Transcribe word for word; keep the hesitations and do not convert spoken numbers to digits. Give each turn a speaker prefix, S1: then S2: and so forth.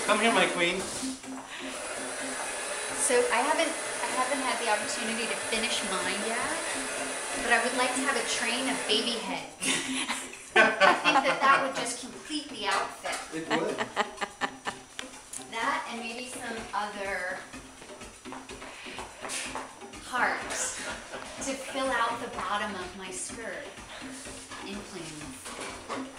S1: Come here, my queen.
S2: So I haven't I haven't had the opportunity to finish mine yet, but I would like to have a train of baby heads. I think that that would just complete the outfit.
S1: It would.
S2: That and maybe some other hearts to fill out the bottom of my skirt in plain.